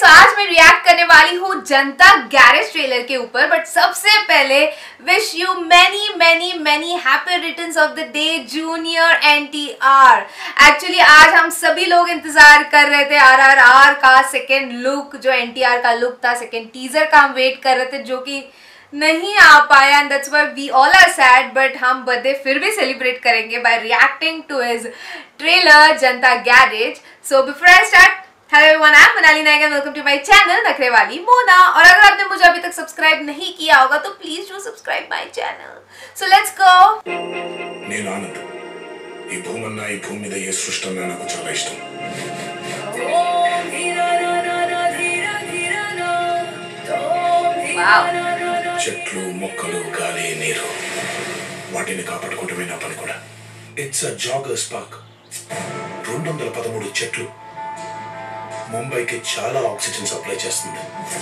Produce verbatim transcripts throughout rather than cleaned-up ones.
so आज मैं react करने वाली हूँ जनता गैरेज ट्रेलर के ऊपर, बट सबसे पहले wish you many many many happy returns of the day junior NTR. Actually आज हम सभी लोग इंतजार कर रहे थे आरआरआर का सेकेंड लुक, जो एनटीआर का लुक था, सेकेंड टीजर का हम वेट कर रहे थे, जो कि नहीं आ पाया, and that's why we all are sad. But हम बर्थडे फिर भी सेलिब्रेट करेंगे by reacting to his trailer Janatha Garage. So before I start, hello everyone, I am Monali Nayak and welcome to my channel Nakhre Wali Mona. और अगर आपने मुझे अभी तक सब्सक्राइब नहीं किया होगा तो please do subscribe my channel. So let's go. నేను ఆనంద్, ఈ భూమన్న ఈ భూమి మీద ఏ సృష్టి అన్నా నాకు చాలా ఇష్టం. చెట్లు, మొక్కలు, గాలి, నీరు, వాటిని కాపాడుకోవటమే నా పని కూడా. It's a joggers park. రెండు వందల పదమూడు చెట్లు ముంబైకి చాలా ఆక్సిజన్ సప్లై చేస్తుంది.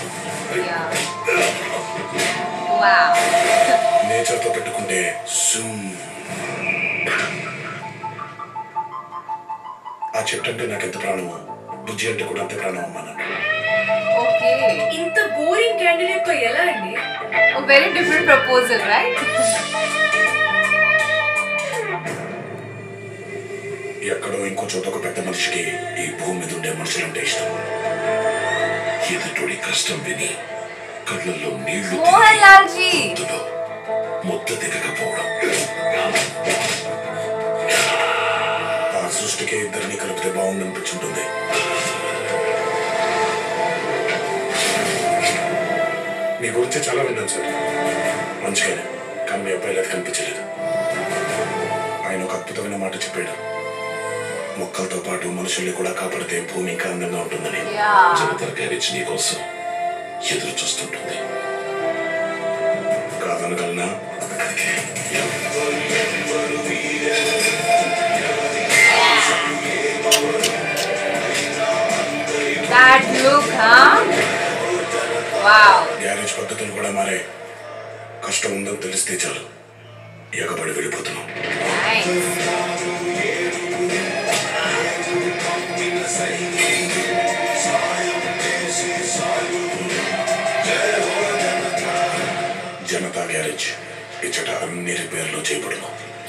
నేచర్ తో పెట్టుకుంటే జూమ్. ఆ చెట్టు అంటే నాకు ఎంత ప్రాణమో, బుజ్జి అంటే కూడా అంతే ప్రాణం అమ్మా నాకు. ఓకే, ఇంత బోరింగ్ క్యాండిడేట్ తో ఎలా అండి? a very different proposal, right? ఎక్కడో ఇంకో చోట ఒక పెద్ద మనిషికి ఈ భూమి మీద ఉండే మనుషులంటే ఇష్టం. ఎదుటోడి కష్టం విని కళ్ళల్లో నీళ్లు మోహన్ లాల్ జీ ముద్ద దిగకపోవడం. ఆ సృష్టికి ఇద్దరిని కలిపితే బాగుందనిపించుంటుంది. మీ గురించి చాలా విన్నాను సార్, మంచిగానే, కానీ మీ అబ్బాయిలు అది కనిపించలేదు. ఆయన ఒక అద్భుతమైన మాట చెప్పాడు, మొక్కలతో పాటు మనుషుల్ని కూడా కాపాడితే భూమి ఇంకా అందంగా ఉంటుందని. జనతా గ్యారేజ్ నీ కోసం ఎదురు చూస్తుంటుంది. కాదనగలనా? That look, huh? Wow. Garage పద్ధతులు కూడా మారే. కష్టం ఉందని తెలిస్తే చాలు ఎగబడి వెళ్ళిపోతున్నాం. जनता गैरेज इचट अन्नी रिपेयर्लो చేయబడును.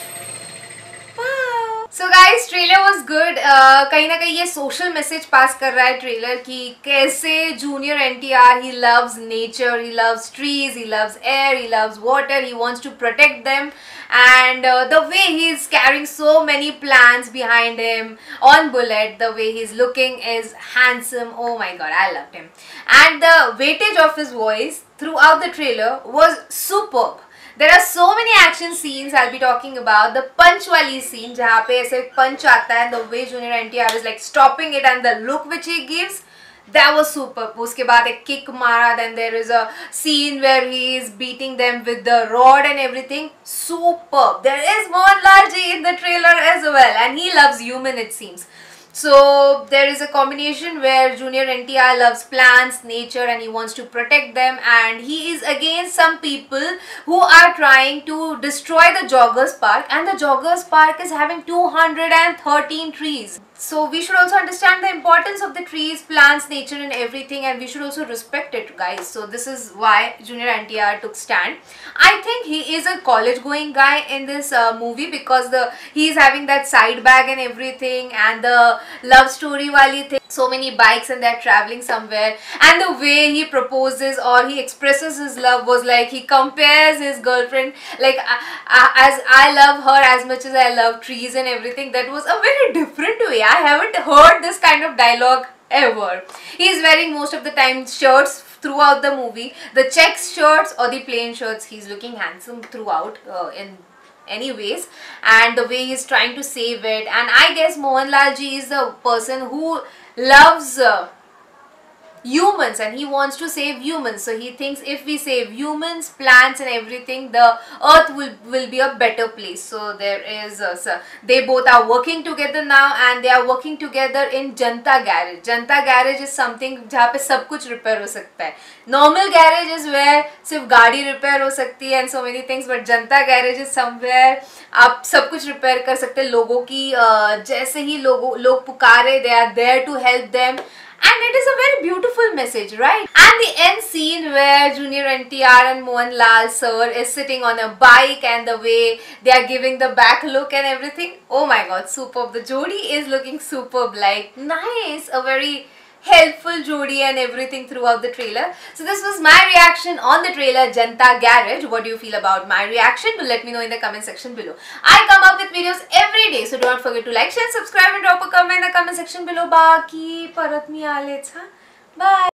So guys, trailer was good. uh, कहीं ना कहीं ये सोशल मैसेज पास कर रहा है ट्रेलर कि कैसे junior NTR, he loves nature, he loves trees, he loves air, he loves water, he wants to protect them, and uh, the way he is carrying so many plants behind him on bullet, the way he's looking is handsome. Oh my god, I loved him. And the weightage of his voice throughout the trailer was superb. There are so many action scenes I'll be talking about. The punch wali scene, जहाँ पे ऐसे punch आता है, the way Junior N T R is like stopping it, and the look which he gives, that was super. उसके बाद एक kick मारा, then there is a scene where he is beating them with the rod and everything. Superb. There is Mohanlal ji in the trailer as well, and he loves human, it seems. So there is a combination where Junior N T R loves plants, nature, and he wants to protect them, and he is against some people who are trying to destroy the Joggers Park, and the Joggers Park is having two hundred thirteen trees. So we should also understand the importance of the trees, plants, nature and everything, and we should also respect it, guys. So this is why Junior N T R took stand. I think he is a college going guy in this uh, movie, because the he is having that side bag and everything, and the love story wali thing, so many bikes and they're traveling somewhere, and the way he proposes or he expresses his love was like he compares his girlfriend, like uh, uh, as I love her as much as I love trees and everything. That was a very different way. I haven't heard this kind of dialogue ever. He is wearing most of the time shirts throughout the movie, the checks shirts or the plain shirts. He's looking handsome throughout uh, in anyways, and the way he's trying to save it. And I guess Mohanlal ji is the person who loves uh, humans, and he wants to save humans. So he thinks if we save humans, plants and everything, the earth will will be a better place. So there is uh, so they both are working together now, and they are working together in Janta Garage. Janta Garage is something जहाँ पे सब कुछ repair हो सकता है. Normal garage is where सिर्फ गाड़ी repair हो सकती है and so many things, but Janta Garage is somewhere आप सब कुछ repair कर सकते हैं. लोगों की uh, जैसे ही लोगों लोग पुकारे, they are there to help them. and it is a very beautiful message, right? And the end scene where Junior N T R and Mohanlal sir is sitting on a bike and the way they are giving the back look and everything, oh my god, superb. The jodi is looking superb, like nice, a very helpful jodi and everything throughout the trailer. So this was my reaction on the trailer Janata Garage. What do you feel about my reaction? Do let me know in the comment section below. I come up with videos every day, so do not forget to like, share, subscribe and drop a comment in the comment section below. Baki parat mi alets, huh? Bye.